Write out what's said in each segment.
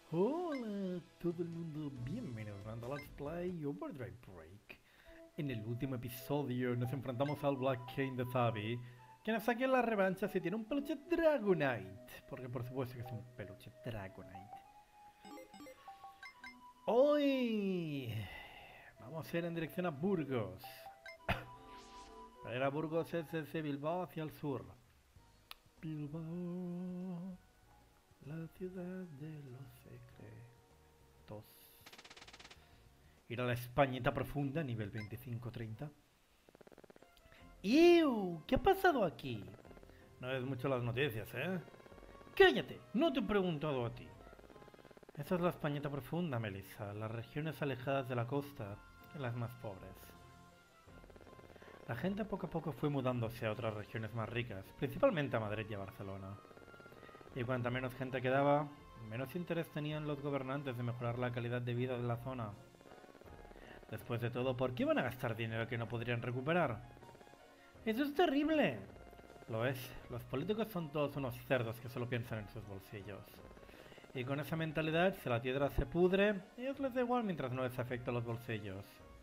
Hola a todo el mundo, bienvenidos a Let's Play Overdrive Break. En el último episodio nos enfrentamos al Black King de Zabi, que nos saque la revancha si tiene un peluche Dragonite, porque por supuesto que es un peluche Dragonite. Hoy vamos a ir en dirección a Burgos. Para ir a Burgos es desde Bilbao hacia el sur. Bilbao, la ciudad de los secretos. Ir a la Españita profunda, nivel 25-30. ¡Ew! ¿Qué ha pasado aquí? No ves mucho las noticias, ¿eh? ¡Cállate! No te he preguntado a ti. Esa es la Españita profunda, Melissa. Las regiones alejadas de la costa, las más pobres. La gente poco a poco fue mudándose a otras regiones más ricas, principalmente a Madrid y a Barcelona. Y cuanta menos gente quedaba, menos interés tenían los gobernantes de mejorar la calidad de vida de la zona. Después de todo, ¿por qué van a gastar dinero que no podrían recuperar? ¡Eso es terrible! Lo es, los políticos son todos unos cerdos que solo piensan en sus bolsillos. Y con esa mentalidad, si la tierra se pudre, a ellos les da igual mientras no les afecta a los bolsillos.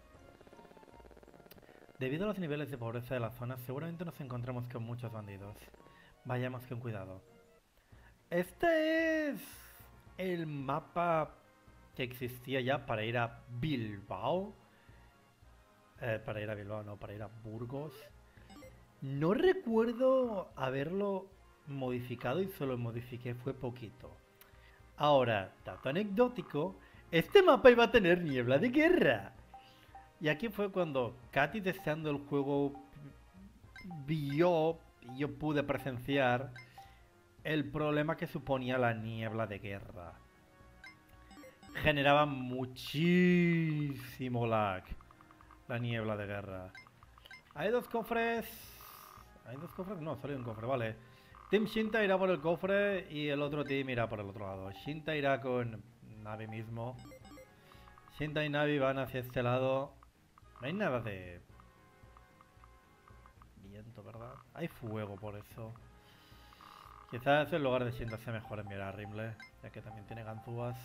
Debido a los niveles de pobreza de la zona, seguramente nos encontramos con muchos bandidos. Vayamos con cuidado. Este es el mapa que existía ya para ir a Bilbao. Para ir a Bilbao, no, para ir a Burgos. No recuerdo haberlo modificado y solo modifiqué fue poquito. Ahora, dato anecdótico, este mapa iba a tener niebla de guerra. Y aquí fue cuando Katy, deseando el juego, vio y yo pude presenciar el problema que suponía la niebla de guerra. Generaba muchísimo lag la niebla de guerra. Hay dos cofres. ¿Hay dos cofres? No, solo hay un cofre, vale. Team Shinta irá por el cofre y el otro team irá por el otro lado. Shinta irá con Navi mismo. Shinta y Navi van hacia este lado. No hay nada de viento, ¿verdad? Hay fuego por eso. Quizás en lugar de Shinta sea mejor enviar a Rimle, ya que también tiene ganzúas.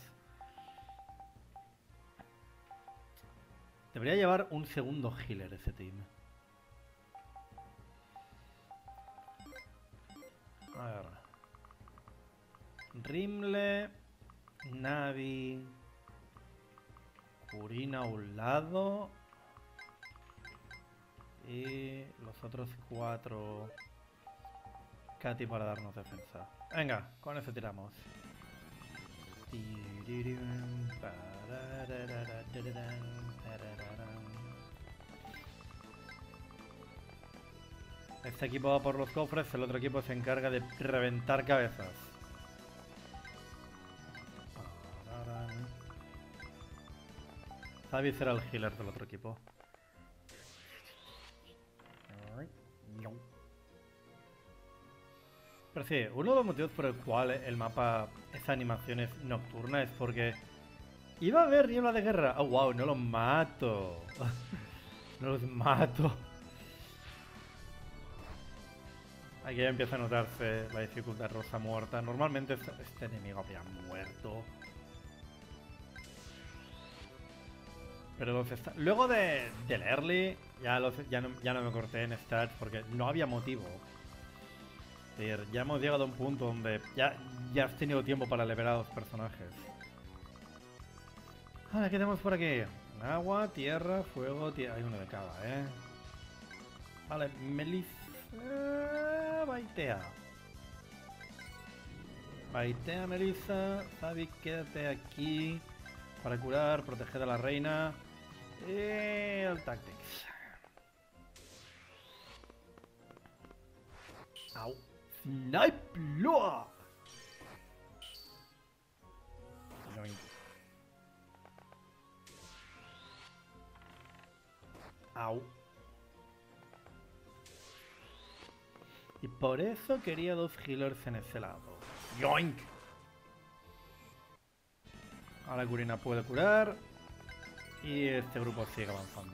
Debería llevar un segundo healer ese team. A ver. Rimle, Navi, Kurina a un lado. Y los otros cuatro Katy para darnos defensa. Venga, con eso tiramos. Este equipo va por los cofres, el otro equipo se encarga de reventar cabezas. Zabi será el healer del otro equipo. Pero sí, uno de los motivos por el cual el mapa, esa animación es nocturna es porque iba a haber niebla de guerra. Oh, wow, no los mato. No los mato. Aquí ya empieza a notarse la dificultad rosa muerta. Normalmente este enemigo habría muerto. Pero luego del early ya no me corté en stats porque no había motivo. Es decir, ya hemos llegado a un punto donde ya has tenido tiempo para liberar a los personajes. Vale, ¿qué tenemos por aquí? Agua, tierra, fuego, tierra. Hay uno de cada, ¿eh? Vale, Melissa... Baitea. Baitea, Melissa. Zabi, quédate aquí para curar, proteger a la reina. Y el Tactics. Au. Snipe Loa. Au. Y por eso quería dos healers en ese lado. Yoink. Ahora Kurina puede curar. Y este grupo sigue avanzando.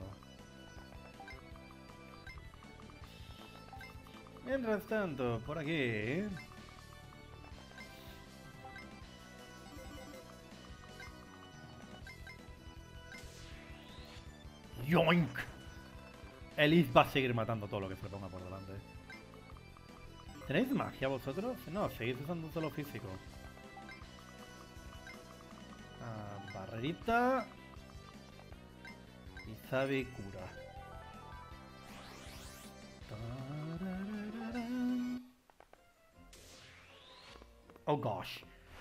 Mientras tanto, por aquí... ¡Yoink! Elise va a seguir matando todo lo que se le ponga por delante. ¿Tenéis magia vosotros? No, seguís usando solo físico. Barrerita. Y Zabi cura. Oh gosh.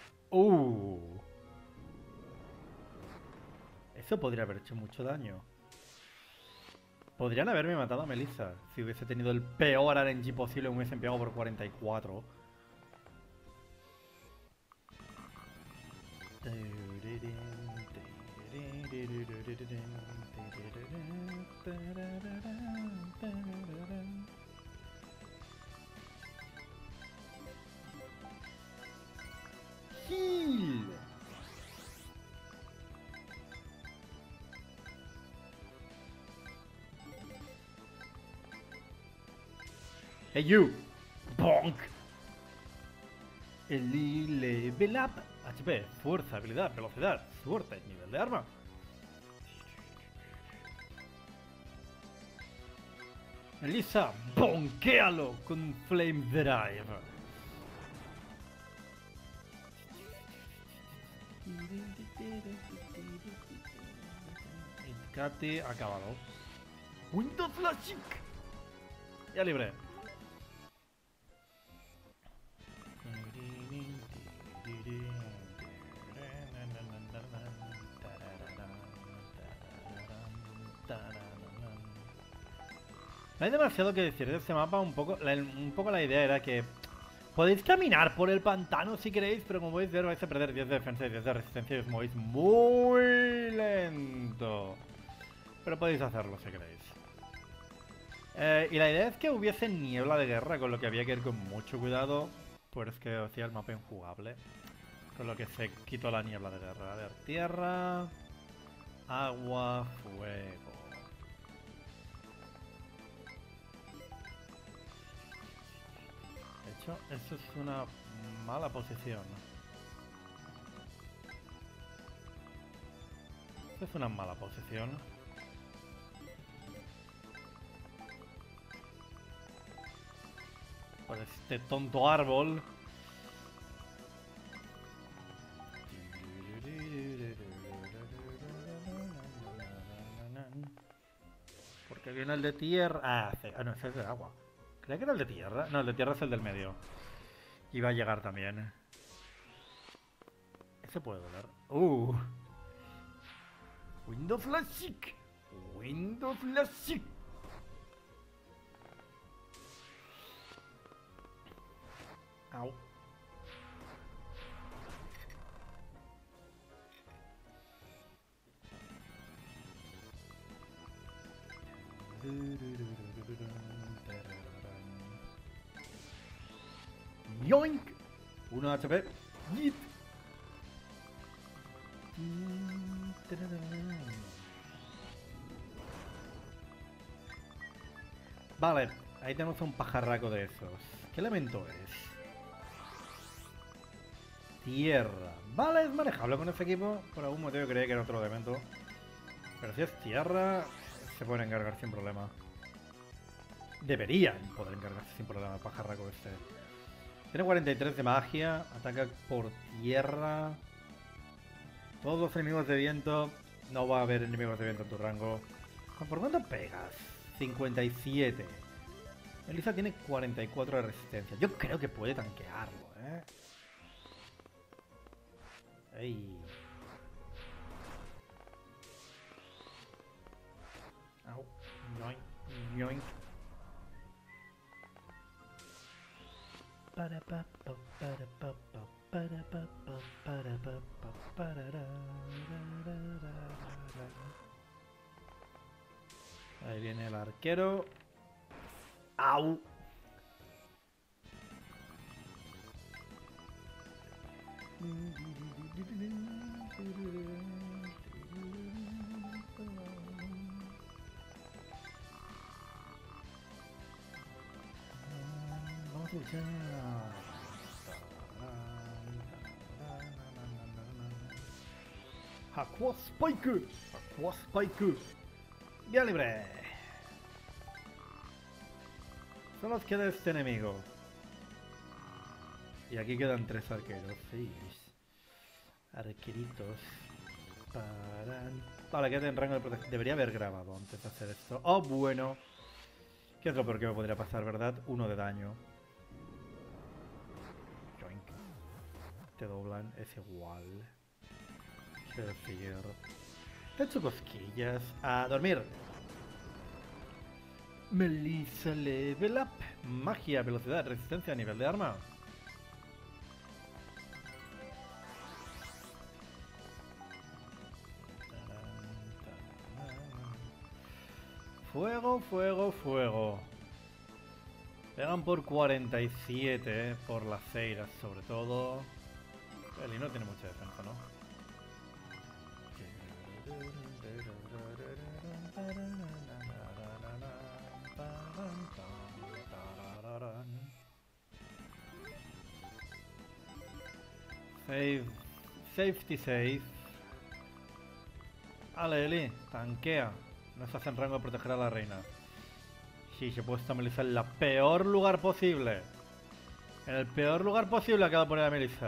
Eso podría haber hecho mucho daño. Podrían haberme matado a Melissa si hubiese tenido el peor RNG posible y me hubiesen pegado por 44. Heal. Hey you. Bonk. El level up. HP, fuerza, habilidad, velocidad, suerte, nivel de arma. Elisa, bonquéalo con Flame Drive. Katy acabado. Windows Flashing. Ya libre. No hay demasiado que decir de este mapa, un poco la idea era que podéis caminar por el pantano si queréis, pero como podéis ver vais a perder 10 de defensa y 10 de resistencia y os movéis muy lento. Pero podéis hacerlo si queréis. Y la idea es que hubiese niebla de guerra, con lo que había que ir con mucho cuidado, pues que hacía el mapa injugable. Con lo que se quitó la niebla de guerra. A ver, tierra, agua, fuego. De hecho, eso es una mala posición. Esto es una mala posición. Por este tonto árbol. Porque viene el de tierra. No, ese es de agua. Creía que era el de tierra. No, el de tierra es el del medio. Y va a llegar también. Ese puede doler. Windows Flashing. Windows Flashing. Au. Yoink. 1 HP. Yeet. Vale, ahí tenemos un pajarraco de esos. ¿Qué elemento es? Tierra. Vale, es manejable con este equipo. Por algún motivo creía que era otro elemento. Pero si es tierra, se pueden encargar sin problema. Deberían poder encargarse sin problema el pajarraco este. Tiene 43 de magia, ataca por tierra. Todos los enemigos de viento. No va a haber enemigos de viento en tu rango. ¿Por cuánto pegas? 57. Elisa tiene 44 de resistencia. Yo creo que puede tanquearlo, Ey. Au. Yoink. Yoink. Ahí viene el arquero. ¡Au! Vamos a luchar. Aqua Spike. Aqua Spike. Vía libre. Solo os queda este enemigo. Y aquí quedan 3 arqueros. 6 arqueritos. Vale, queda en rango de protección. Debería haber grabado antes de hacer esto. Oh, bueno. ¿Qué es lo peor que me podría pasar, verdad? 1 de daño. Joink. Te doblan. Es igual. Quiero decir... Te he hecho cosquillas. A dormir. Melissa level up. Magia, velocidad, resistencia, nivel de arma. Fuego, fuego, fuego. Pegan por 47, por las ceiras sobre todo. Eli no tiene mucha defensa, ¿no? Safety safe. Vale, Eli, tanquea. No estás en rango de proteger a la reina. Sí, se puede estar Melissa en el peor lugar posible. En el peor lugar posible acaba de poner a Melissa.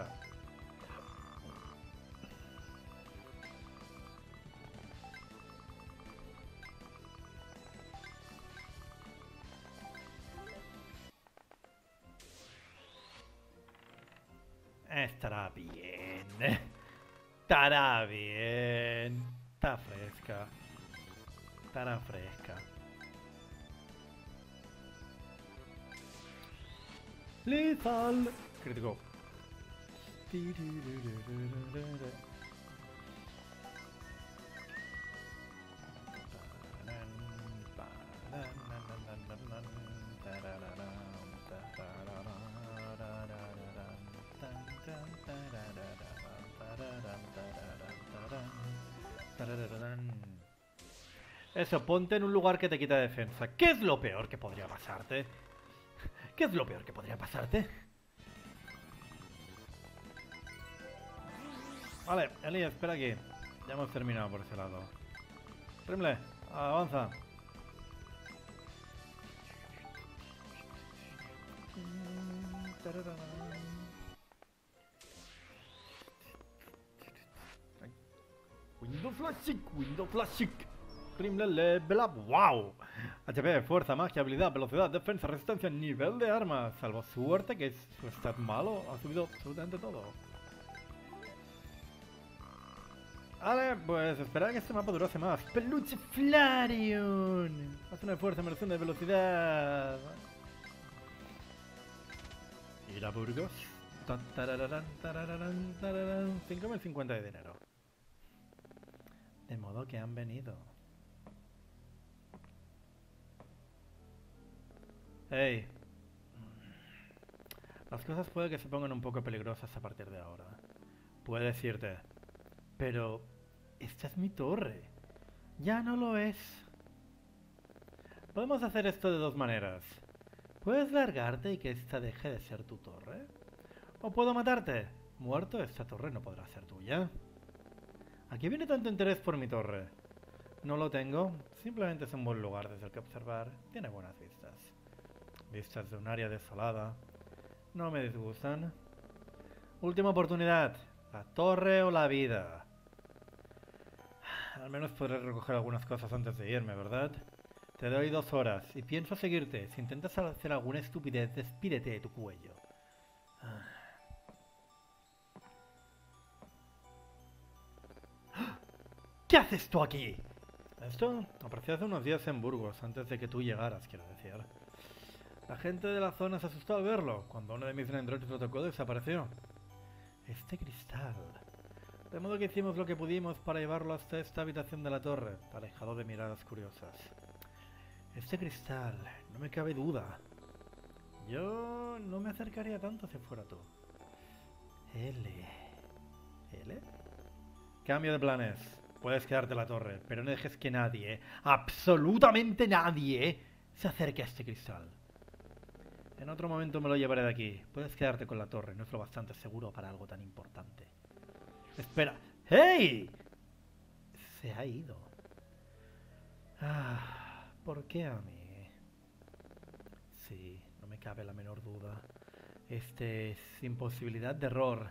Estará bien. Estará bien. Está fresca. Estará fresca. Lethal. Crítico. Eso, ponte en un lugar que te quita defensa. ¿Qué es lo peor que podría pasarte? ¿Qué es lo peor que podría pasarte? Vale, Eli, espera aquí. Ya hemos terminado por ese lado. Rimle, avanza. Window flashing. Rimle level up. ¡Wow! HP, fuerza, magia, habilidad, velocidad, defensa, resistencia, nivel de arma. Salvo suerte, que es su stat malo. Ha subido absolutamente todo. Vale, pues esperar a que este mapa durase más. ¡Peluche Flareon! Hace una fuerza, inmersión de velocidad. Ir a Burgos. 5.050 de dinero. De modo que han venido. Hey. Las cosas puede que se pongan un poco peligrosas a partir de ahora. Puedo decirte. Pero... esta es mi torre. Ya no lo es. Podemos hacer esto de dos maneras. Puedes largarte y que esta deje de ser tu torre. O puedo matarte. Muerto, esta torre no podrá ser tuya. ¿A qué viene tanto interés por mi torre? No lo tengo. Simplemente es un buen lugar desde el que observar. Tiene buenas vistas. Vistas de un área desolada. No me disgustan. Última oportunidad. La torre o la vida. Al menos podré recoger algunas cosas antes de irme, ¿verdad? Te doy 2 horas y pienso seguirte. Si intentas hacer alguna estupidez, despídete de tu cuello. ¿Qué haces tú aquí? Esto apareció hace unos días en Burgos, antes de que tú llegaras, quiero decir. La gente de la zona se asustó al verlo. Cuando uno de mis androides lo tocó, desapareció. Este cristal... De modo que hicimos lo que pudimos para llevarlo hasta esta habitación de la torre, alejado de miradas curiosas. Este cristal, no me cabe duda. Yo no me acercaría tanto si fuera tú. L. ¿L? Cambio de planes. Puedes quedarte en la torre, pero no dejes que nadie, absolutamente nadie, se acerque a este cristal. En otro momento me lo llevaré de aquí. Puedes quedarte con la torre, no es lo bastante seguro para algo tan importante. Espera. ¡Hey! Se ha ido. ¿Por qué a mí? Sí, no me cabe la menor duda. Este es sin posibilidad de error.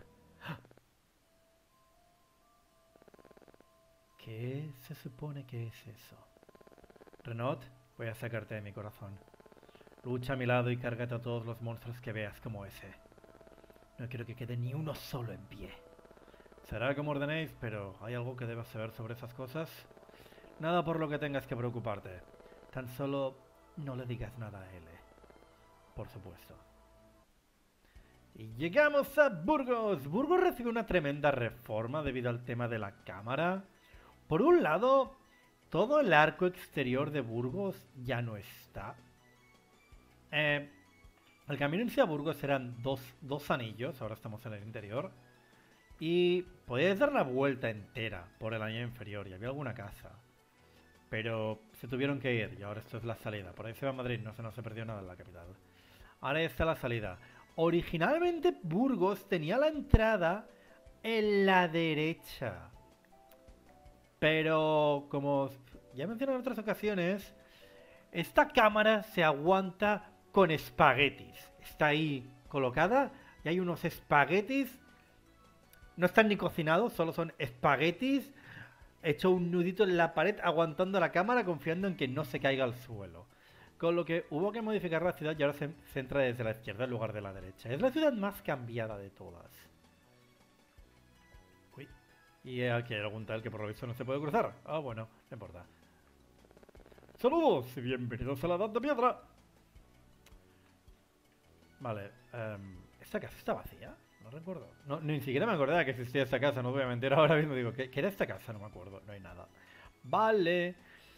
¿Qué se supone que es eso? Renaud, voy a sacarte de mi corazón. Lucha a mi lado y cárgate a todos los monstruos que veas como ese. No quiero que quede ni uno solo en pie. Será como ordenéis, pero ¿hay algo que debas saber sobre esas cosas? Nada por lo que tengas que preocuparte. Tan solo no le digas nada a él, por supuesto. Y llegamos a Burgos. Burgos recibe una tremenda reforma debido al tema de la cámara. Por un lado, todo el arco exterior de Burgos ya no está. El camino hacia Burgos eran dos anillos, ahora estamos en el interior. Y podíais dar la vuelta entera por el anillo inferior y había alguna casa. Pero se tuvieron que ir y ahora esto es la salida. Por ahí se va a Madrid, no se perdió nada en la capital. Ahora está la salida. Originalmente Burgos tenía la entrada en la derecha. Pero como ya he mencionado en otras ocasiones, esta cámara se aguanta con espaguetis. Está ahí colocada y hay unos espaguetis. No están ni cocinados, solo son espaguetis. He hecho un nudito en la pared aguantando la cámara confiando en que no se caiga al suelo. Con lo que hubo que modificar la ciudad y ahora se centra desde la izquierda en lugar de la derecha. Es la ciudad más cambiada de todas. Uy. Y aquí hay algún tal que por lo visto no se puede cruzar. Ah, bueno, no importa. Saludos y bienvenidos a la Edad de Piedra. Vale, ¿esta casa está vacía? No recuerdo. No, ni siquiera me acordaba que existía esta casa, no voy a mentir ahora mismo. Digo, ¿qué era esta casa? No me acuerdo, no hay nada. Vale.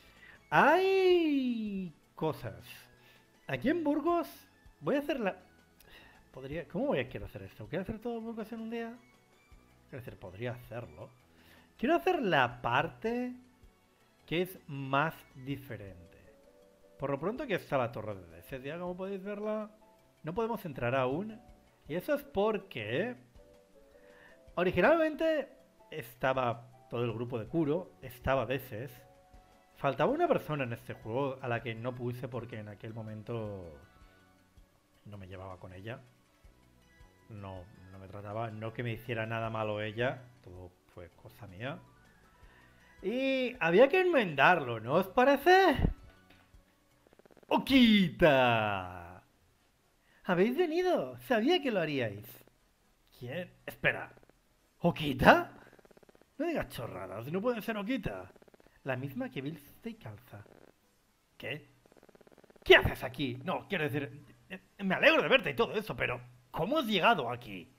Hay cosas. Aquí en Burgos voy a hacer la... quiero hacer esto? ¿Quiero hacer todo Burgos en un día? Quiero decir, podría hacerlo. Quiero hacer la parte que es más diferente. Por lo pronto aquí está la torre de Deces, ya como podéis verla. No podemos entrar aún. Y eso es porque... originalmente estaba todo el grupo de Kuro, estaba Deces. Faltaba una persona en este juego a la que no puse porque en aquel momento no me llevaba con ella. No me trataba, no que me hiciera nada malo ella, todo fue cosa mía. Y había que enmendarlo, ¿no os parece? ¡Okita! ¿Habéis venido? Sabía que lo haríais. ¿Quién? Espera. ¿Okita? No digas chorradas, no puede ser Okita. La misma que viste y calza. ¿Qué? ¿Qué haces aquí? No, quiero decir... me alegro de verte y todo eso, pero... ¿cómo has llegado aquí?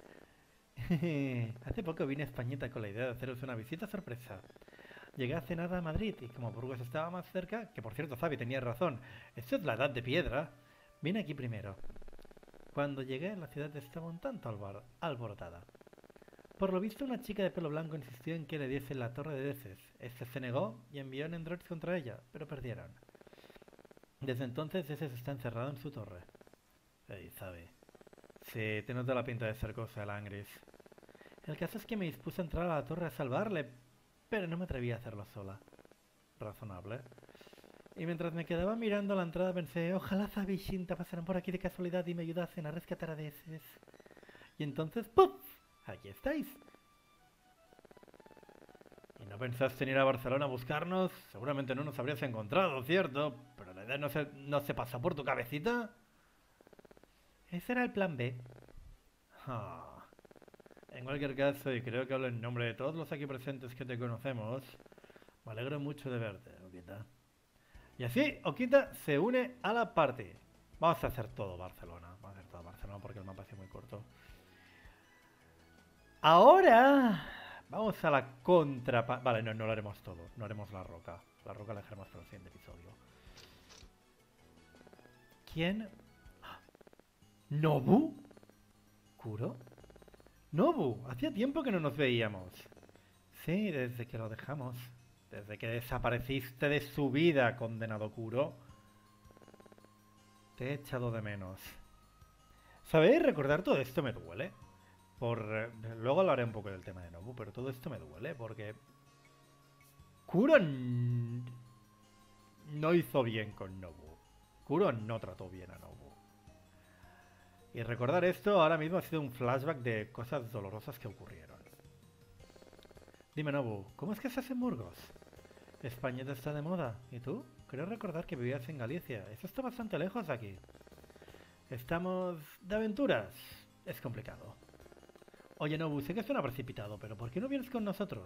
Hace poco vine a Españita con la idea de haceros una visita sorpresa. Llegué hace nada a Madrid y como Burgos estaba más cerca, que por cierto, Zabi, tenías razón, esto es la Edad de Piedra, vine aquí primero. Cuando llegué, la ciudad estaba un tanto alborotada. Por lo visto, una chica de pelo blanco insistió en que le diesen la torre de Deces. Este se negó y envió en androids contra ella, pero perdieron. Desde entonces, Deces está encerrado en su torre. Ey, Zabi. Sí, te nota la pinta de ser cosa, el Angris. El caso es que me dispuse a entrar a la torre a salvarle, pero no me atreví a hacerlo sola. Razonable. Y mientras me quedaba mirando la entrada pensé, ojalá Zabi y Shinta pasaran por aquí de casualidad y me ayudasen a rescatar a Deces. Y entonces, ¡puf! Aquí estáis. ¿Y no pensaste en ir a Barcelona a buscarnos? Seguramente no nos habrías encontrado, ¿cierto? Pero la idea no se pasó por tu cabecita. Ese era el plan B. Ah. En cualquier caso, y creo que hablo en nombre de todos los aquí presentes que te conocemos, me alegro mucho de verte, Okita. Y así, Okita se une a la party. Vamos a hacer todo Barcelona. Vamos a hacer todo Barcelona porque el mapa es muy corto. Ahora vamos a la contraparte. Vale, no lo haremos todo. No haremos la roca. La roca la dejaremos para el siguiente episodio. ¿Quién? ¿Nobu? ¿Kuro? Nobu, hacía tiempo que no nos veíamos. Sí, desde que lo dejamos. Desde que desapareciste de su vida, condenado Kuro. Te he echado de menos. ¿Sabéis? Recordar todo esto me duele. Luego hablaré un poco del tema de Nobu, pero todo esto me duele porque... Kuro... no hizo bien con Nobu. Kuro no trató bien a Nobu. Y recordar esto ahora mismo ha sido un flashback de cosas dolorosas que ocurrieron. Dime, Nobu, ¿cómo es que estás en Burgos? España está de moda. ¿Y tú? Creo recordar que vivías en Galicia. Eso está bastante lejos de aquí. Estamos de aventuras. Es complicado. Oye, Nobu, sé que suena precipitado, pero ¿por qué no vienes con nosotros?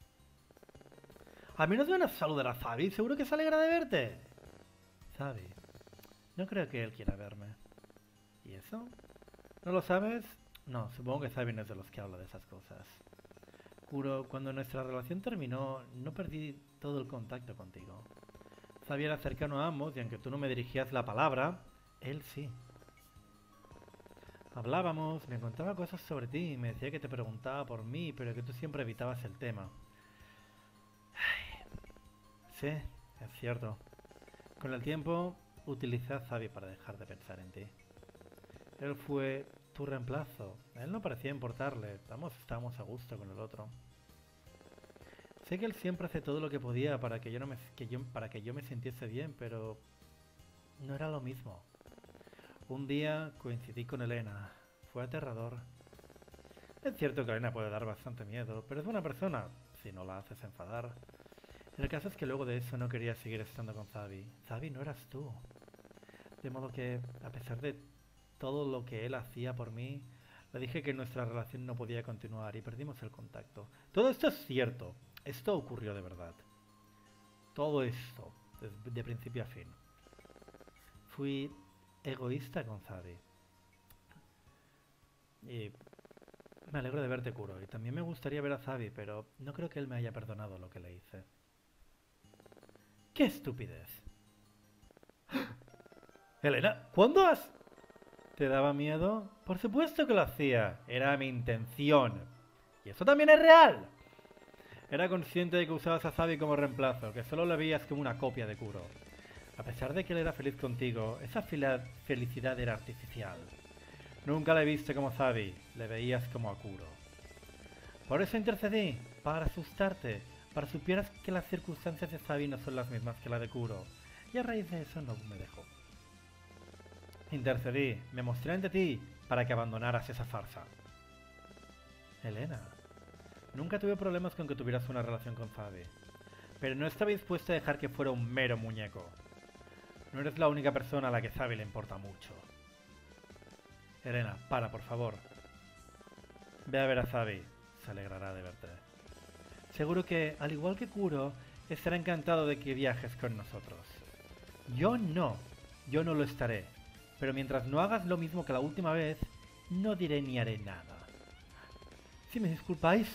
Al menos ven a saludar a Zabi. Seguro que se alegra de verte. Zabi. No creo que él quiera verme. ¿Y eso? ¿No lo sabes? No, supongo que Zabi no es de los que habla de esas cosas. Kuro, cuando nuestra relación terminó, no perdí todo el contacto contigo. Zabi era cercano a ambos y aunque tú no me dirigías la palabra, él sí. Hablábamos, me contaba cosas sobre ti, me decía que te preguntaba por mí, pero que tú siempre evitabas el tema. Ay, sí, es cierto. Con el tiempo, utilicé a Zabi para dejar de pensar en ti. Él fue tu reemplazo. A él no parecía importarle. Ambos estábamos a gusto con el otro. Sé que él siempre hace todo lo que podía para que yo me sintiese bien, pero no era lo mismo. Un día coincidí con Elena. Fue aterrador. Es cierto que Elena puede dar bastante miedo, pero es buena persona si no la haces enfadar. El caso es que luego de eso no quería seguir estando con Zabi. Zabi no eras tú. De modo que, a pesar de todo lo que él hacía por mí, le dije que nuestra relación no podía continuar y perdimos el contacto. Todo esto es cierto. Esto ocurrió de verdad. Todo esto, de principio a fin. Fui egoísta con Zabi. Y me alegro de verte, Kuro. Y también me gustaría ver a Zabi, pero no creo que él me haya perdonado lo que le hice. ¡Qué estupidez! Elena, ¿cuándo has...? ¿Te daba miedo? Por supuesto que lo hacía. Era mi intención. Y eso también es real. Era consciente de que usabas a Zabi como reemplazo, que solo le veías como una copia de Kuro. A pesar de que él era feliz contigo, esa felicidad era artificial. Nunca le viste como Zabi, le veías como a Kuro. Por eso intercedí, para asustarte, para que supieras que las circunstancias de Zabi no son las mismas que la de Kuro. Y a raíz de eso no me dejó. Intercedí, me mostré ante ti para que abandonaras esa farsa. Elena, nunca tuve problemas con que tuvieras una relación con Zabi, pero no estaba dispuesta a dejar que fuera un mero muñeco. No eres la única persona a la que Zabi le importa mucho. Elena, para, por favor. Ve a ver a Zabi, se alegrará de verte. Seguro que, al igual que Kuro, estará encantado de que viajes con nosotros. Yo no lo estaré. Pero mientras no hagas lo mismo que la última vez, no diré ni haré nada. Si me disculpáis...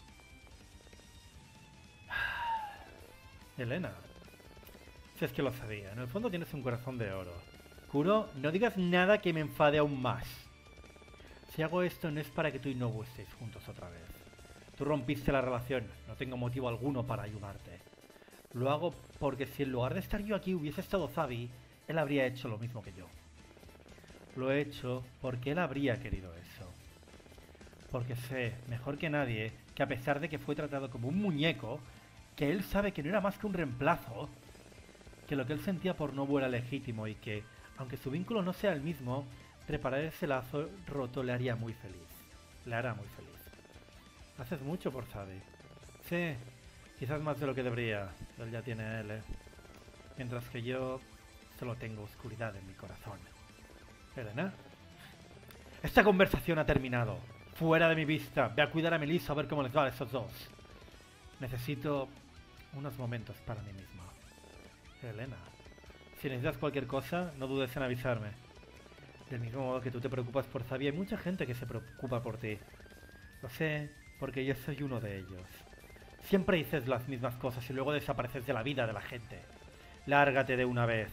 Elena. Si es que lo sabía, en el fondo tienes un corazón de oro. Kuro, no digas nada que me enfade aún más. Si hago esto no es para que tú y Nobu estéis juntos otra vez. Tú rompiste la relación, no tengo motivo alguno para ayudarte. Lo hago porque si en lugar de estar yo aquí hubiese estado Zabi, él habría hecho lo mismo que yo. Lo he hecho porque él habría querido eso. Porque sé, mejor que nadie, que a pesar de que fue tratado como un muñeco, que él sabe que no era más que un reemplazo, que lo que él sentía por Nobu era legítimo y que, aunque su vínculo no sea el mismo, reparar ese lazo roto le haría muy feliz. Le hará muy feliz. Haces mucho por Zabi. Sí, quizás más de lo que debería. Él ya tiene a él, mientras que yo solo tengo oscuridad en mi corazón. Elena, esta conversación ha terminado. Fuera de mi vista. Ve a cuidar a Melissa a ver cómo les va a esos dos. Necesito unos momentos para mí misma. Elena, si necesitas cualquier cosa, no dudes en avisarme. Del mismo modo que tú te preocupas por Zabi, hay mucha gente que se preocupa por ti. Lo sé, porque yo soy uno de ellos. Siempre dices las mismas cosas y luego desapareces de la vida de la gente. Lárgate de una vez.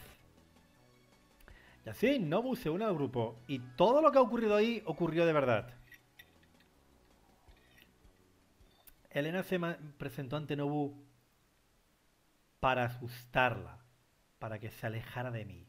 Y así Nobu se une al grupo, y todo lo que ha ocurrido ahí ocurrió de verdad. Elena se presentó ante Nobu para asustarla, para que se alejara de mí.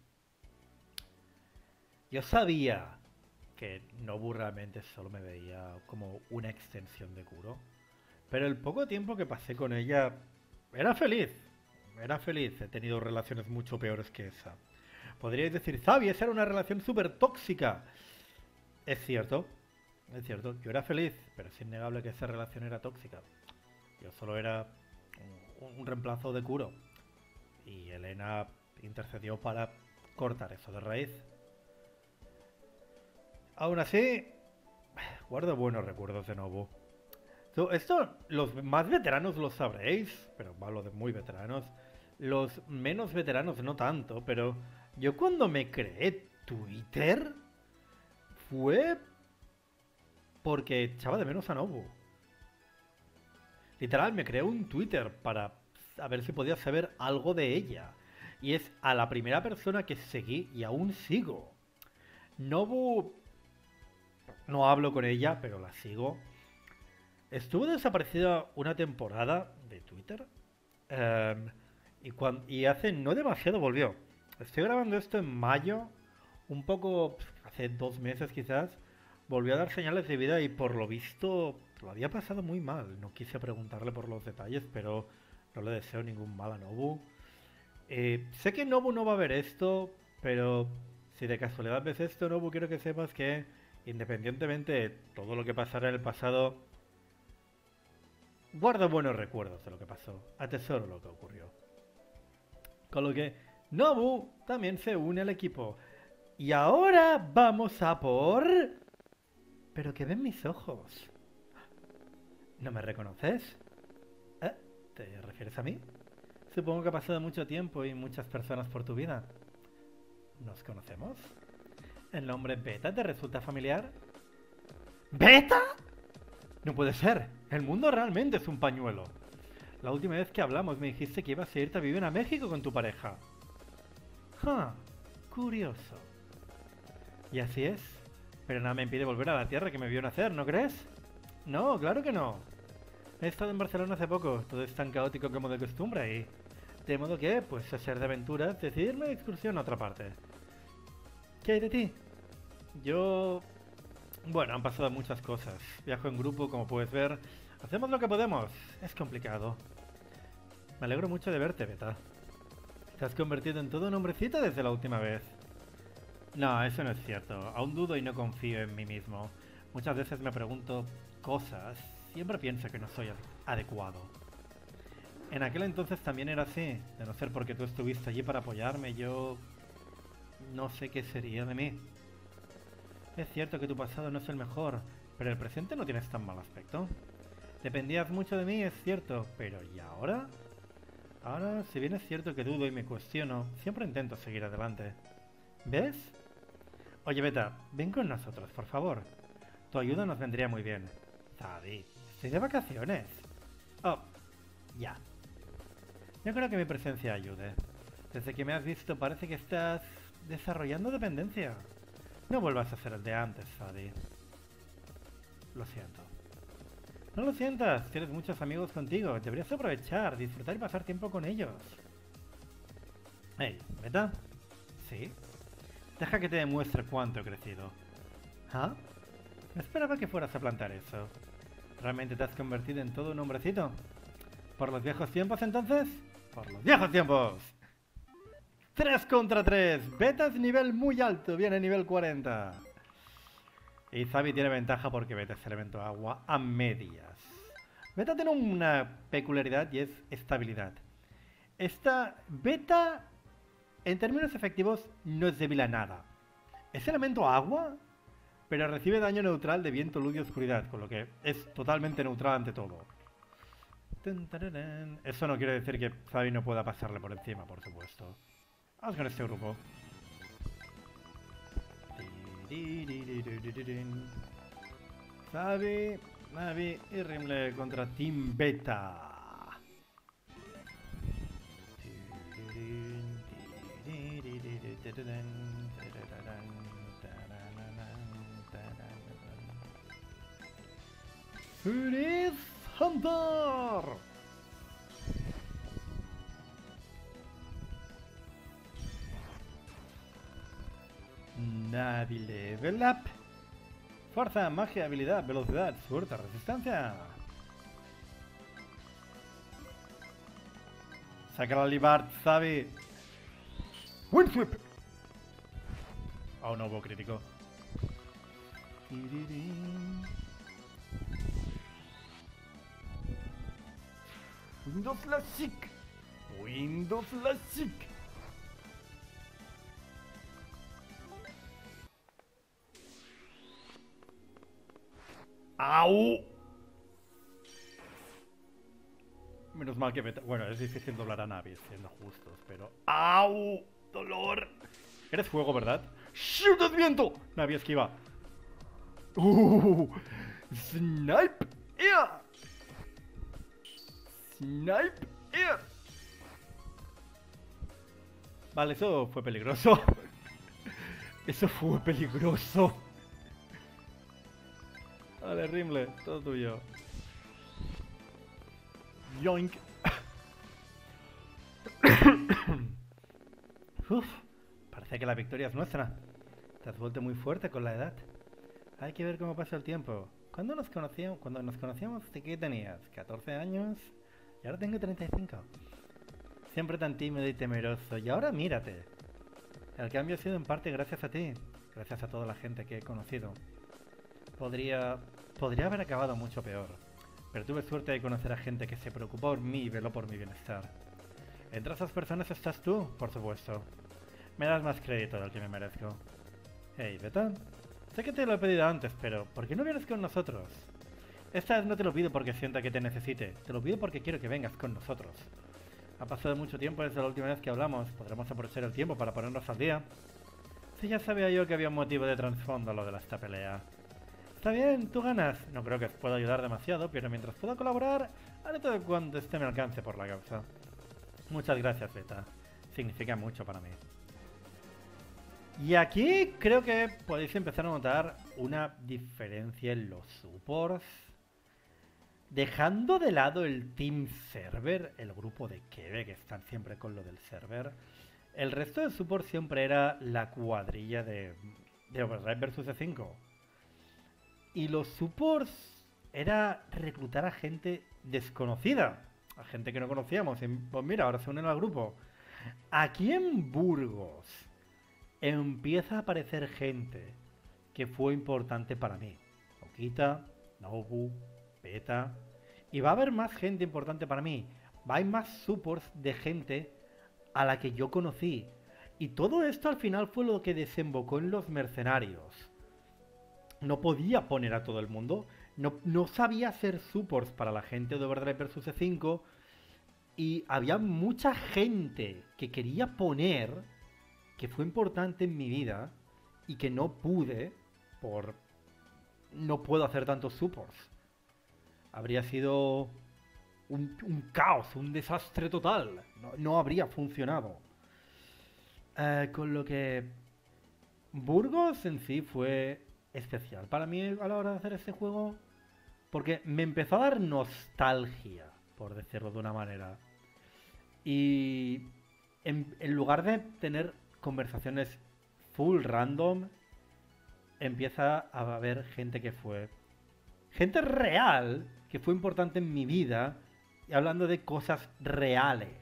Yo sabía que Nobu realmente solo me veía como una extensión de Kuro, pero el poco tiempo que pasé con ella era feliz. era feliz, he tenido relaciones mucho peores que esa. Podríais decir, Xavi, esa era una relación súper tóxica. Es cierto, yo era feliz, pero es innegable que esa relación era tóxica. Yo solo era un reemplazo de Kuro. Y Elena intercedió para cortar eso de raíz. Aún así, guardo buenos recuerdos de Nobu. Esto los más veteranos lo sabréis, pero hablo de muy veteranos. Los menos veteranos no tanto, pero yo cuando me creé Twitter fue porque echaba de menos a Nobu. Literal, me creé un Twitter para a ver si podía saber algo de ella. Y es a la primera persona que seguí y aún sigo. Nobu... No hablo con ella, pero la sigo. Estuvo desaparecida una temporada de Twitter. Y hace no demasiado volvió. Estoy grabando esto en mayo. Un poco... Hace 2 meses quizás. Volvió a dar señales de vida y por lo visto lo había pasado muy mal. No quise preguntarle por los detalles, pero no le deseo ningún mal a Nobu. Sé que Nobu no va a ver esto, pero si de casualidad ves esto, Nobu, quiero que sepas que independientemente de todo lo que pasara en el pasado, guardo buenos recuerdos de lo que pasó, atesoro lo que ocurrió. Con lo que Nobu también se une al equipo. Y ahora vamos a por... ¿Pero qué ven mis ojos? ¿No me reconoces? ¿Te refieres a mí? Supongo que ha pasado mucho tiempo y muchas personas por tu vida. ¿Nos conocemos? ¿El nombre Beta te resulta familiar? ¿Beta? No puede ser. El mundo realmente es un pañuelo. La última vez que hablamos me dijiste que ibas a irte a vivir a México con tu pareja. Curioso. Y así es. Pero nada me impide volver a la tierra que me vio nacer, ¿no crees? No, claro que no. He estado en Barcelona hace poco. Todo es tan caótico como de costumbre y... De modo que, pues a ser de aventuras, decidirme de excursión a otra parte. ¿Qué hay de ti? Yo... Bueno, han pasado muchas cosas. Viajo en grupo, como puedes ver. Hacemos lo que podemos. Es complicado. Me alegro mucho de verte, Beta. Te has convertido en todo un hombrecito desde la última vez. No, eso no es cierto. Aún dudo y no confío en mí mismo. Muchas veces me pregunto cosas. Siempre pienso que no soy adecuado. En aquel entonces también era así. De no ser porque tú estuviste allí para apoyarme, yo... no sé qué sería de mí. Es cierto que tu pasado no es el mejor, pero el presente no tienes tan mal aspecto. Dependías mucho de mí, es cierto, pero ¿y ahora? Ahora, si bien es cierto que dudo y me cuestiono, siempre intento seguir adelante. ¿Ves? Oye, Beta, ven con nosotros, por favor. Tu ayuda nos vendría muy bien. Xavi, estoy de vacaciones. Oh, ya. Yo creo que mi presencia ayude. Desde que me has visto parece que estás desarrollando dependencia. No vuelvas a ser el de antes, Xavi. Lo siento. No lo sientas, tienes muchos amigos contigo. Deberías aprovechar, disfrutar y pasar tiempo con ellos. Hey, ¿Beta? ¿Sí? Deja que te demuestre cuánto he crecido. ¿Ah? No esperaba que fueras a plantar eso. ¿Realmente te has convertido en todo un hombrecito? ¿Por los viejos tiempos entonces? ¡Por los viejos tiempos! 3 contra 3. Beta es nivel muy alto, viene nivel 40. Y Xavi tiene ventaja porque Beta es elemento agua a medias. Beta tiene una peculiaridad y es estabilidad. Esta Beta, en términos efectivos, no es débil a nada. Es elemento agua, pero recibe daño neutral de viento, luz y oscuridad, con lo que es totalmente neutral ante todo. Eso no quiere decir que Xavi no pueda pasarle por encima, por supuesto. Vamos con este grupo. Xavi, Navi y Rimle contra Team Beta. ¡Feliz Hunter! Navi level up. Fuerza, magia, habilidad, velocidad, suerte, resistencia. Saca la Libart, Zabi. Windsweep. Oh, no hubo crítico. Windows Classic. Windows Classic. ¡Au! Menos mal que me... Bueno, es difícil doblar a Navi, siendo justos, pero... ¡Au! ¡Dolor! Eres fuego, ¿verdad? ¡Shoot, es viento! Navi esquiva. ¡Snipe! ¡Ea! ¡Snipe! ¡Ea! Vale, eso fue peligroso. Eso fue peligroso. Vale, Rimble, todo tuyo. Yoink. Uf, parece que la victoria es nuestra. Te has vuelto muy fuerte con la edad. Hay que ver cómo pasa el tiempo. Cuando nos conocíamos, ¿qué tenías? ¿14 años? Y ahora tengo 35. Siempre tan tímido y temeroso. Y ahora mírate. El cambio ha sido en parte gracias a ti. Gracias a toda la gente que he conocido. Podría haber acabado mucho peor. Pero tuve suerte de conocer a gente que se preocupó por mí y veló por mi bienestar. Entre esas personas estás tú, por supuesto. Me das más crédito del que me merezco. Hey, Beta. Sé que te lo he pedido antes, pero ¿por qué no vienes con nosotros? Esta vez no te lo pido porque sienta que te necesite. Te lo pido porque quiero que vengas con nosotros. Ha pasado mucho tiempo desde la última vez que hablamos. Podremos aprovechar el tiempo para ponernos al día. Sí, ya sabía yo que había un motivo de trasfondo a lo de esta pelea. Está bien, tú ganas. No creo que os pueda ayudar demasiado, pero mientras pueda colaborar, haré todo cuanto esté a mi alcance por la causa. Muchas gracias, Beta. Significa mucho para mí. Y aquí creo que podéis empezar a notar una diferencia en los supports. Dejando de lado el Team Server, el grupo de Keve, que están siempre con lo del server, el resto de supports siempre era la cuadrilla de Overdrive vs E5. Y los supports era reclutar a gente desconocida, a gente que no conocíamos. Y pues mira, ahora se unen al grupo. Aquí en Burgos empieza a aparecer gente que fue importante para mí. Okita, Nobu, Beta. Y va a haber más gente importante para mí. Va a haber más supports de gente a la que yo conocí. Y todo esto al final fue lo que desembocó en los mercenarios. No podía poner a todo el mundo. No sabía hacer supports para la gente de Overdrive vs E5. Y había mucha gente que quería poner, que fue importante en mi vida, y que no pude por... No puedo hacer tantos supports. Habría sido un caos, un desastre total. No habría funcionado. Con lo que... Burgos en sí fue especial para mí a la hora de hacer este juego, porque me empezó a dar nostalgia, por decirlo de una manera. Y en lugar de tener conversaciones full random, empieza a haber gente que fue... Gente real, que fue importante en mi vida, y hablando de cosas reales.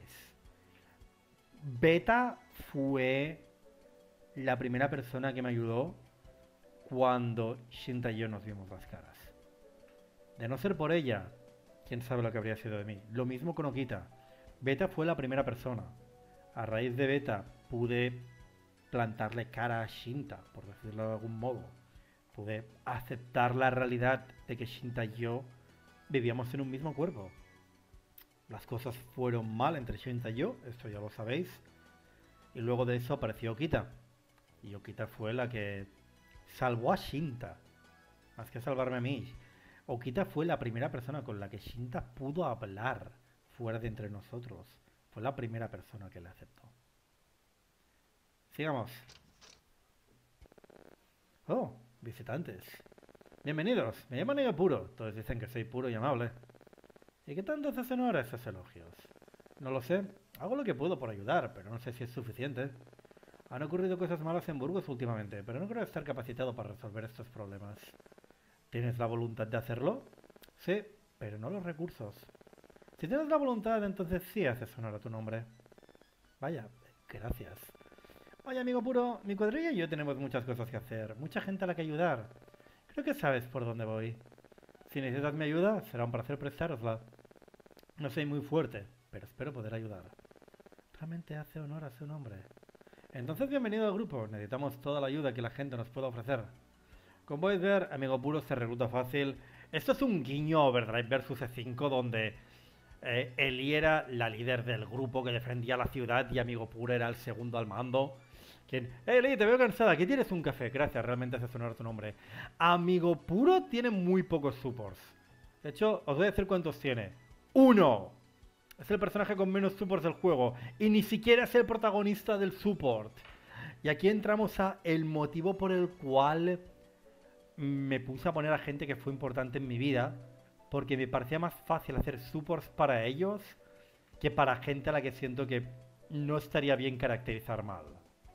Beta fue la primera persona que me ayudó cuando Shinta y yo nos vimos las caras. De no ser por ella, quién sabe lo que habría sido de mí. Lo mismo con Okita. Beta fue la primera persona. A raíz de Beta pude plantarle cara a Shinta, por decirlo de algún modo. Pude aceptar la realidad de que Shinta y yo vivíamos en un mismo cuerpo. Las cosas fueron mal entre Shinta y yo, esto ya lo sabéis. Y luego de eso apareció Okita. Y Okita fue la que salvó a Shinta, más que salvarme a mí. Okita fue la primera persona con la que Shinta pudo hablar fuera de entre nosotros. Fue la primera persona que le aceptó. Sigamos. Oh, visitantes. Bienvenidos, me llamo Neo Puro. Todos dicen que soy puro y amable. ¿Y qué tanto haces honor a esos elogios? No lo sé, hago lo que puedo por ayudar, pero no sé si es suficiente. Han ocurrido cosas malas en Burgos últimamente, pero no creo estar capacitado para resolver estos problemas. ¿Tienes la voluntad de hacerlo? Sí, pero no los recursos. Si tienes la voluntad, entonces sí haces honor a tu nombre. Vaya, gracias. Oye, amigo puro, mi cuadrilla y yo tenemos muchas cosas que hacer, mucha gente a la que ayudar. Creo que sabes por dónde voy. Si necesitas mi ayuda, será un placer prestárosla. No soy muy fuerte, pero espero poder ayudar. Realmente hace honor a su nombre. Entonces, bienvenido al grupo. Necesitamos toda la ayuda que la gente nos pueda ofrecer. Como podéis ver, amigo puro se recluta fácil. Esto es un guiño a Overdrive vs E5 donde Ellie era la líder del grupo que defendía la ciudad y amigo puro era el segundo al mando. Ellie, te veo cansada. Aquí tienes un café. Gracias, realmente hace honor a tu nombre. Amigo puro tiene muy pocos supports. De hecho, os voy a decir cuántos tiene. ¡1! Es el personaje con menos supports del juego. Y ni siquiera es el protagonista del support. Y aquí entramos a el motivo por el cual me puse a poner a gente que fue importante en mi vida. Porque me parecía más fácil hacer supports para ellos que para gente a la que siento que no estaría bien caracterizar mal.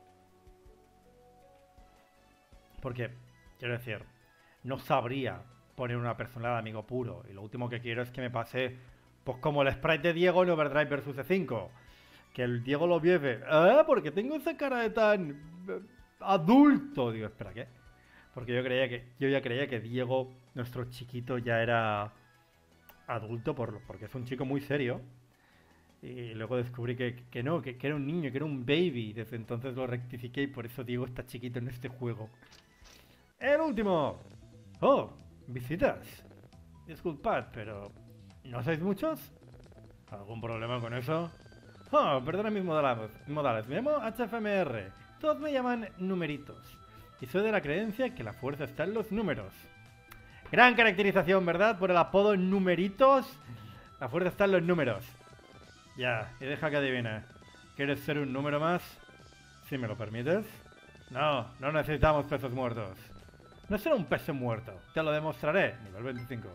Porque, quiero decir, no sabría poner una personalidad de amigo puro. Y lo último que quiero es que me pase, pues como el sprite de Diego en Overdrive vs E5. Que el Diego lo vieve. ¿Ah? Porque tengo esa cara de tan adulto. Digo, espera, ¿qué? Porque yo ya creía que Diego, nuestro chiquito, ya era adulto porque es un chico muy serio. Y luego descubrí que no, que era un niño, que era un baby. Desde entonces lo rectifiqué y por eso Diego está chiquito en este juego. ¡El último! ¡Oh! ¿Visitas? Disculpad, pero... ¿no sois muchos? ¿Algún problema con eso? Oh, perdona mis modales. Me llamo HFMR. Todos me llaman numeritos. Y soy de la creencia que la fuerza está en los números. Gran caracterización, ¿verdad? Por el apodo numeritos. La fuerza está en los números. Ya, y deja que adivine. ¿Quieres ser un número más? Si me lo permites. No, no necesitamos pesos muertos. No será un peso muerto. Te lo demostraré. Nivel 25.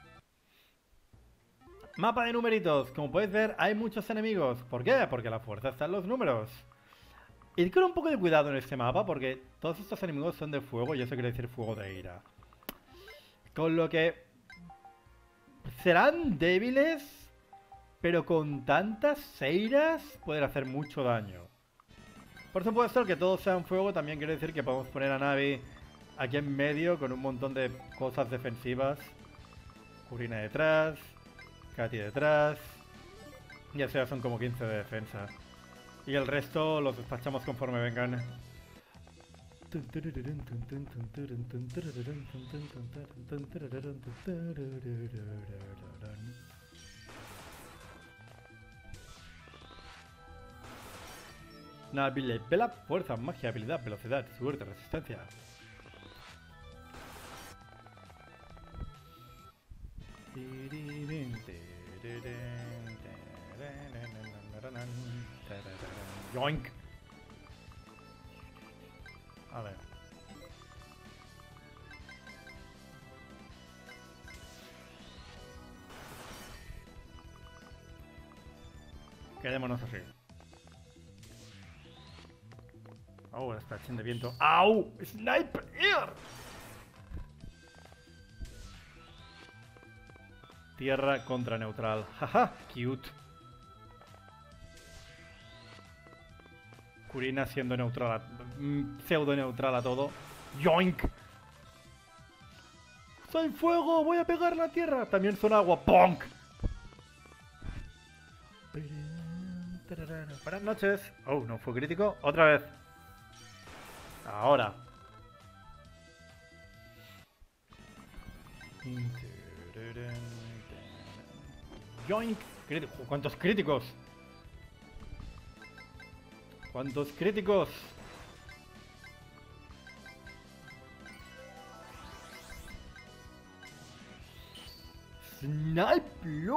Mapa de numeritos. Como podéis ver, hay muchos enemigos. ¿Por qué? Porque la fuerza está en los números. Y con un poco de cuidado en este mapa, porque todos estos enemigos son de fuego y eso quiere decir fuego de ira. Con lo que... serán débiles, pero con tantas seiras pueden hacer mucho daño. Por supuesto, que todos sean fuego también quiere decir que podemos poner a Navi aquí en medio con un montón de cosas defensivas. Kurina detrás, Katy detrás. Ya sea, son como 15 de defensa. Y el resto los despachamos conforme vengan. Navi levela fuerza, magia, habilidad, velocidad, suerte, resistencia. Yoink. A ver. Quedémonos así. Oh, la extracción de viento. ¡Au! ¡Sniper! Tierra contra neutral. Jaja, cute. Kurina siendo neutral, pseudo neutral a todo. Yoink. Soy fuego, voy a pegar la tierra. También son agua. Ponk. Buenas noches. Oh, no fue crítico. Otra vez. Ahora. Yoink. ¿Cuántos críticos? ¿Cuántos críticos? ¡Snipe!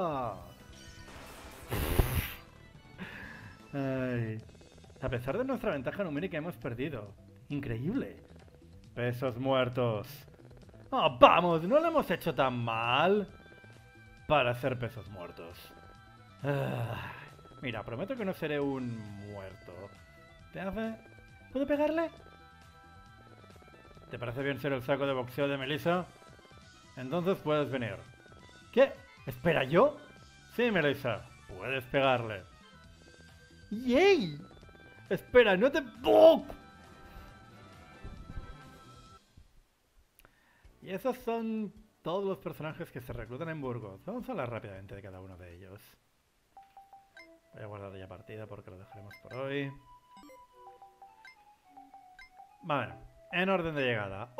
Ay. A pesar de nuestra ventaja numérica hemos perdido. Increíble. Pesos muertos. Oh, vamos, no lo hemos hecho tan mal para ser pesos muertos. Mira, prometo que no seré un muerto. ¿Te hace? ¿Puedo pegarle? ¿Te parece bien ser el saco de boxeo de Melissa? Entonces puedes venir. ¿Qué? ¿Espera yo? Sí, Melissa, puedes pegarle. ¡Yay! Espera, no te... ¡Oh! Y esos son todos los personajes que se reclutan en Burgos. Vamos a hablar rápidamente de cada uno de ellos. Voy a guardar ya partida porque lo dejaremos por hoy. Vale, en orden de llegada.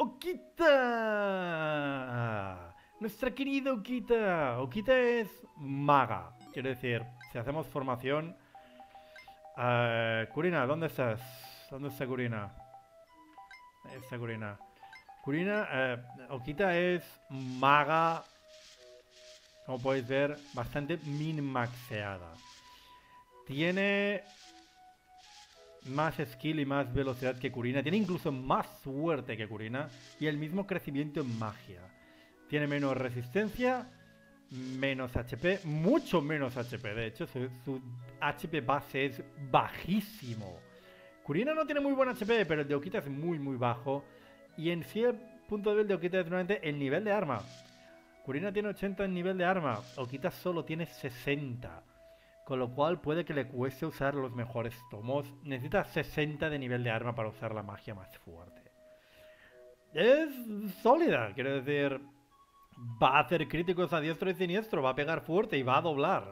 ¡Okita! Nuestra querida Okita. Okita es maga. Quiero decir, si hacemos formación... Kurina, ¿dónde estás? ¿Dónde está Kurina? Ahí está Kurina. Kurina, Okita es maga, como podéis ver, bastante min-maxeada. Tiene más skill y más velocidad que Kurina. Tiene incluso más suerte que Kurina. Y el mismo crecimiento en magia. Tiene menos resistencia, menos HP, mucho menos HP. De hecho, su HP base es bajísimo. Kurina no tiene muy buen HP, pero el de Okita es muy bajo. Y en sí el punto débil de Okita es realmente el nivel de arma. Kurina tiene 80 en nivel de arma, Okita solo tiene 60. Con lo cual puede que le cueste usar los mejores tomos. Necesita 60 de nivel de arma para usar la magia más fuerte. Es sólida, quiero decir... Va a hacer críticos a diestro y siniestro, va a pegar fuerte y va a doblar.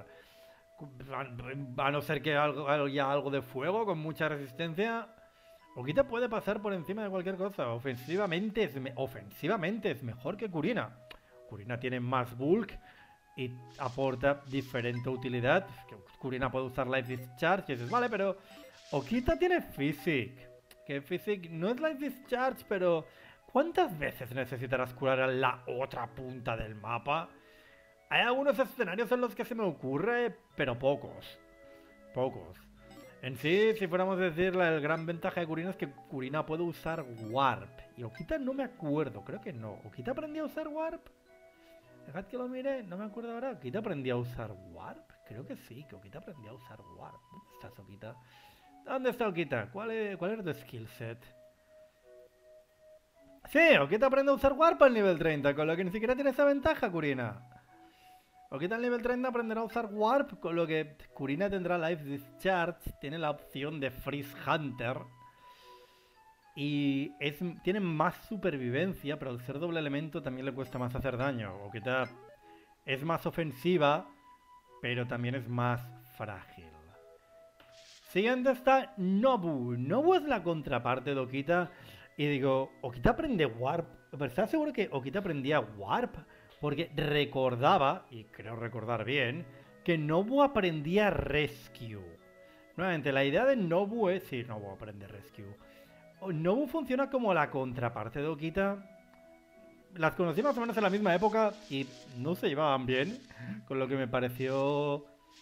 A no ser que haya algo de fuego con mucha resistencia... Okita puede pasar por encima de cualquier cosa. Ofensivamente es mejor que Kurina. Kurina tiene más bulk y aporta diferente utilidad. Kurina puede usar Life Discharge y dices, vale, pero Okita tiene Physic. Que Physic no es Life Discharge, pero ¿cuántas veces necesitarás curar a la otra punta del mapa? Hay algunos escenarios en los que se me ocurre, pero pocos. En sí, si fuéramos a decir, el gran ventaja de Kurina es que Kurina puede usar Warp. Y Okita no me acuerdo, creo que no. ¿Okita aprendió a usar Warp? Dejad que lo mire, no me acuerdo ahora. ¿Okita aprendió a usar Warp? Creo que sí, que Okita aprendió a usar Warp. ¿Dónde estás, Okita? ¿Dónde está Okita? ¿Cuál es tu skill set? Sí, Okita aprende a usar Warp al nivel 30, con lo que ni siquiera tiene esa ventaja, Kurina. Okita al nivel 30 aprenderá a usar Warp, con lo que Kurina tendrá Life Discharge, tiene la opción de Freeze Hunter. Y tiene más supervivencia, pero al ser doble elemento también le cuesta más hacer daño. Okita es más ofensiva, pero también es más frágil. Siguiente está Nobu. Nobu es la contraparte de Okita. Y digo, ¿Okita aprende Warp? ¿Pero estás seguro que Okita aprendía Warp? Porque recordaba, y creo recordar bien, que Nobu aprendía Rescue. Nuevamente, la idea de Nobu es... Sí, Nobu aprende Rescue. Nobu funciona como la contraparte de Okita. Las conocí más o menos en la misma época y no se llevaban bien, con lo que me pareció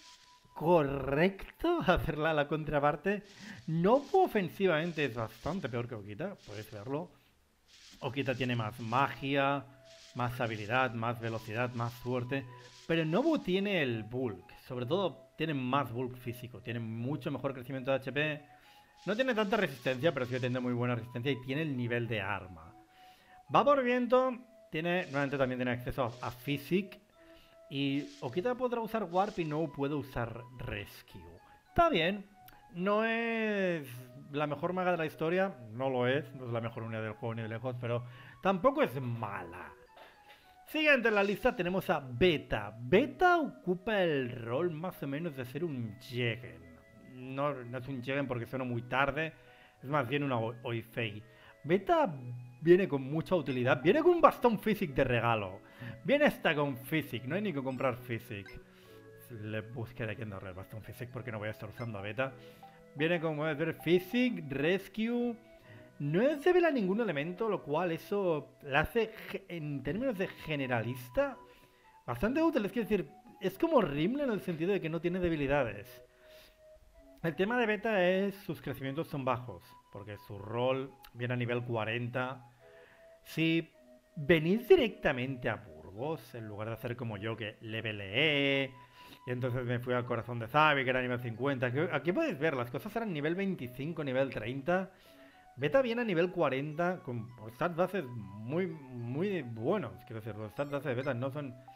correcto hacerla la contraparte. Nobu ofensivamente es bastante peor que Okita, podéis verlo. Okita tiene más magia, más habilidad, más velocidad, más suerte. Pero Nobu tiene el bulk, sobre todo tiene más bulk físico, tiene mucho mejor crecimiento de HP. No tiene tanta resistencia, pero sí tiene muy buena resistencia y tiene el nivel de arma. Va por viento, nuevamente también tiene acceso a Physic. Y Okita podrá usar Warp y no puede usar Rescue. Está bien, no es la mejor maga de la historia, no lo es, no es la mejor unidad del juego ni de lejos, pero tampoco es mala. Siguiente en la lista tenemos a Beta. Beta ocupa el rol más o menos de ser un Jegen. No es un Jegen porque suena muy tarde, es más bien una Oifei. Beta viene con mucha utilidad, viene con un bastón Physic de regalo. Viene hasta con Physic, no hay ni que comprar Physic. Le busqué de quién darle el bastón Physic porque no voy a estar usando a Beta. Viene con, puedes ver, Physic, Rescue. No es débil a ningún elemento, lo cual eso la hace, en términos de generalista, bastante útil. Es decir, es como Rimle en el sentido de que no tiene debilidades. El tema de Beta es sus crecimientos son bajos, porque su rol viene a nivel 40. Si venís directamente a Burgos, en lugar de hacer como yo, que leveleé, y entonces me fui al corazón de Zabi, que era nivel 50. Aquí podéis ver, las cosas eran nivel 25, nivel 30. Beta viene a nivel 40 con stats bases muy buenos. Quiero decir, los stats bases de Beta no son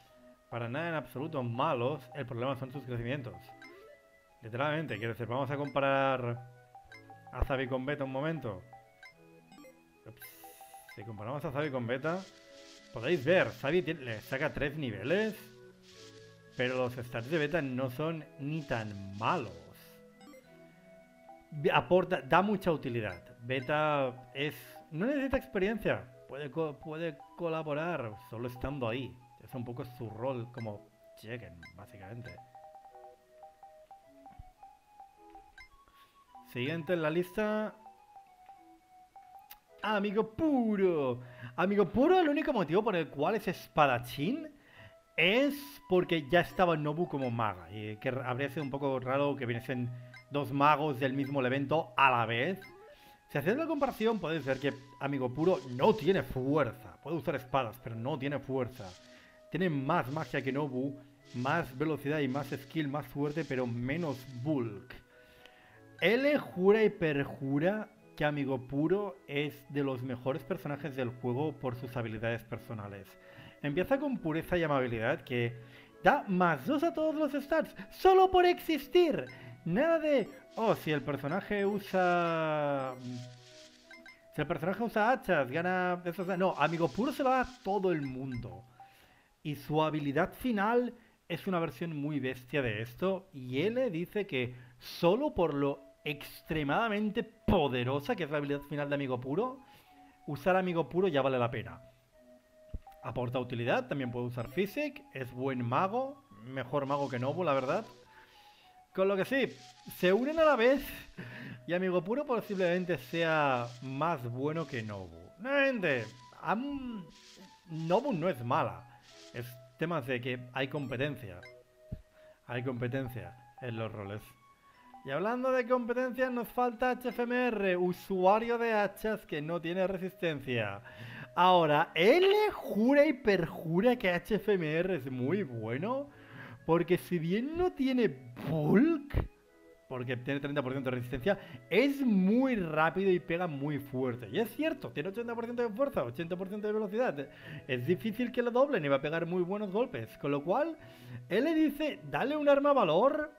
para nada en absoluto malos, el problema son sus crecimientos. Literalmente, quiero decir, vamos a comparar a Zabi con Beta un momento. Ups. Si comparamos a Zabi con Beta, podéis ver, Zabi le saca 3 niveles, pero los stats de Beta no son ni tan malos. Aporta, da mucha utilidad. Beta no necesita experiencia, puede colaborar solo estando ahí. Es un poco su rol como Chicken, básicamente. Siguiente en la lista. Amigo Puro. Amigo Puro, el único motivo por el cual es espadachín es porque ya estaba Nobu como maga. Y que habría sido un poco raro que viniesen 2 magos del mismo evento a la vez. Si haces la comparación, podéis ver que Amigo Puro no tiene fuerza. Puede usar espadas, pero no tiene fuerza. Tiene más magia que Nobu, más velocidad y más skill, más fuerte, pero menos bulk. L jura y perjura que Amigo Puro es de los mejores personajes del juego por sus habilidades personales. Empieza con pureza y amabilidad que da +2 a todos los stats, solo por existir. Nada de, si el personaje usa... Si el personaje usa hachas, gana... No, Amigo Puro se lo da a todo el mundo. Y su habilidad final es una versión muy bestia de esto. Y él dice que solo por lo extremadamente poderosa que es la habilidad final de Amigo Puro, usar Amigo Puro ya vale la pena. Aporta utilidad, también puede usar Physic, es buen mago, mejor mago que Nobu, la verdad. Con lo que sí, se unen a la vez y Amigo Puro posiblemente sea más bueno que Nobu. Nuevamente, Nobu no es mala, es temas de que hay competencia. Hay competencia en los roles. Y hablando de competencia, nos falta HFMR, usuario de hachas que no tiene resistencia. Ahora, él jura y perjura que HFMR es muy bueno, porque si bien no tiene bulk, porque tiene 30% de resistencia, es muy rápido y pega muy fuerte. Y es cierto, tiene 80% de fuerza, 80% de velocidad. Es difícil que lo doblen y va a pegar muy buenos golpes. Con lo cual, él le dice, dale un arma valor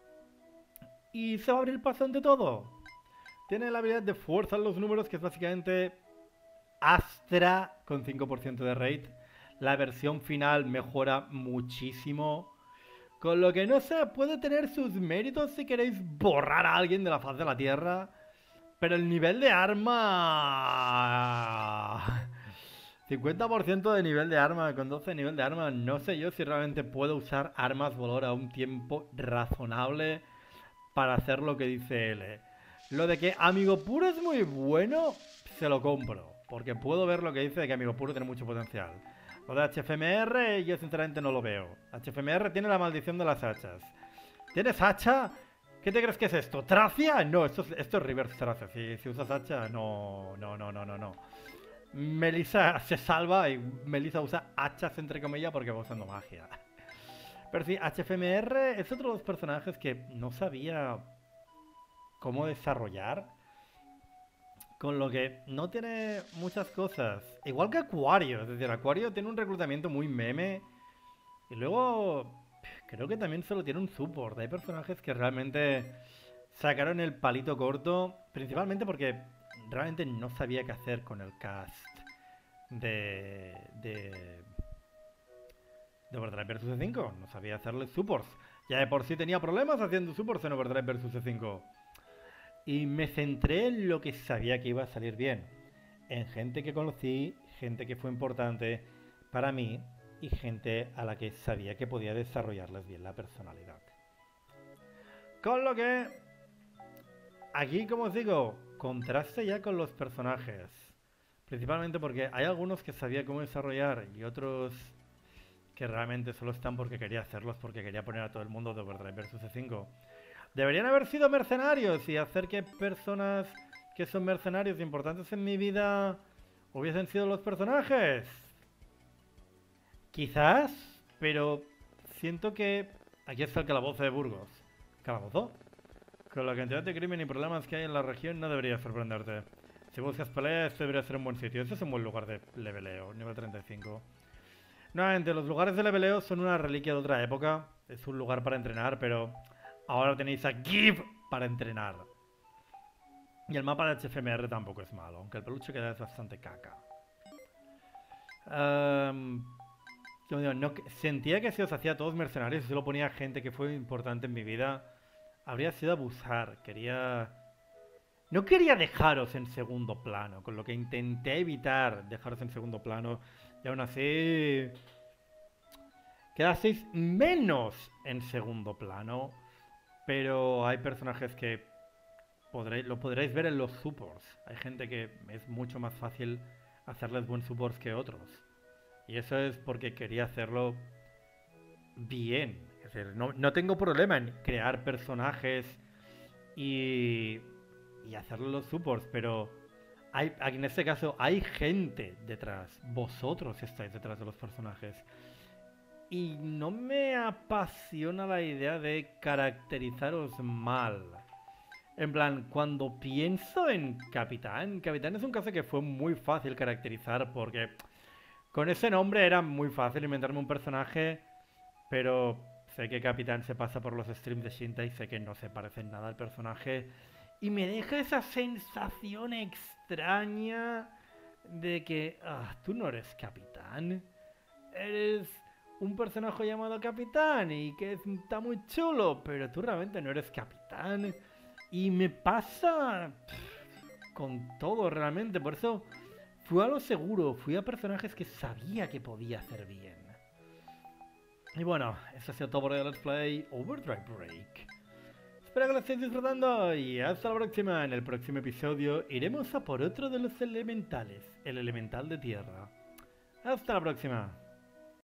y se va a abrir paso ante todo. Tiene la habilidad de fuerza en los números, que es básicamente Astra con 5% de rate. La versión final mejora muchísimo. Con lo que no sé, puede tener sus méritos si queréis borrar a alguien de la faz de la tierra. Pero el nivel de arma... 50% de nivel de arma, con 12 de nivel de arma. No sé yo si realmente puedo usar armas valor a un tiempo razonable para hacer lo que dice él. Lo de que Amigo Puro es muy bueno, se lo compro. Porque puedo ver lo que dice de que Amigo Puro tiene mucho potencial. Lo de HFMR yo sinceramente no lo veo. HFMR tiene la maldición de las hachas. ¿Tienes hacha? ¿Qué te crees que es esto? ¿Tracia? No, esto es reverse tracia. Si usas hacha, no. Melissa se salva y Melissa usa hachas entre comillas porque va usando magia. Pero sí, HFMR es otro de los personajes que no sabía cómo desarrollar. Con lo que no tiene muchas cosas. Igual que Aquario. Es decir, Aquario tiene un reclutamiento muy meme. Y luego creo que también solo tiene un support. Hay personajes que realmente sacaron el palito corto. Principalmente porque realmente no sabía qué hacer con el cast de Overdrive vs. E5. No sabía hacerle supports. Ya de por sí tenía problemas haciendo supports en Overdrive vs. E5. Y me centré en lo que sabía que iba a salir bien. En gente que conocí, gente que fue importante para mí y gente a la que sabía que podía desarrollarles bien la personalidad. Con lo que aquí, como os digo, contraste ya con los personajes. Principalmente porque hay algunos que sabía cómo desarrollar y otros que realmente solo están porque quería hacerlos, porque quería poner a todo el mundo de Overdrive vs. E5. Deberían haber sido mercenarios y hacer que personas que son mercenarios importantes en mi vida hubiesen sido los personajes. Quizás, pero siento que... Aquí está el calabozo de Burgos. ¿Calabozo? Con la cantidad de crimen y problemas que hay en la región no debería sorprenderte. Si buscas peleas, este debería ser un buen sitio. Este es un buen lugar de leveleo, nivel 35. Nuevamente, los lugares de leveleo son una reliquia de otra época. Es un lugar para entrenar, pero ahora tenéis a Give para entrenar. Y el mapa de HFMR tampoco es malo, aunque el peluche queda es bastante caca. Como digo, sentía que si os hacía todos mercenarios y solo ponía gente que fue importante en mi vida, habría sido abusar. No quería dejaros en segundo plano, con lo que intenté evitar dejaros en segundo plano. Y aún así... quedasteis menos en segundo plano. Pero hay personajes que lo podréis ver en los supports. Hay gente que es mucho más fácil hacerles buen supports que otros. Y eso es porque quería hacerlo bien. Es decir, no tengo problema en crear personajes y hacerle los supports, pero en este caso hay gente detrás. Vosotros estáis detrás de los personajes. Y no me apasiona la idea de caracterizaros mal. En plan, cuando pienso en Capitán es un caso que fue muy fácil caracterizar porque con ese nombre era muy fácil inventarme un personaje, pero sé que Capitán se pasa por los streams de Shinta y sé que no se parece en nada al personaje. Y me deja esa sensación extraña de que tú no eres Capitán. Eres un personaje llamado Capitán y que está muy chulo, pero tú realmente no eres Capitán. Y me pasa con todo realmente, por eso fui a lo seguro, fui a personajes que sabía que podía hacer bien. Y bueno, eso ha sido todo por el Let's Play Overdrive Break. Espero que lo estéis disfrutando y hasta la próxima. En el próximo episodio iremos a por otro de los elementales, el elemental de tierra. Hasta la próxima.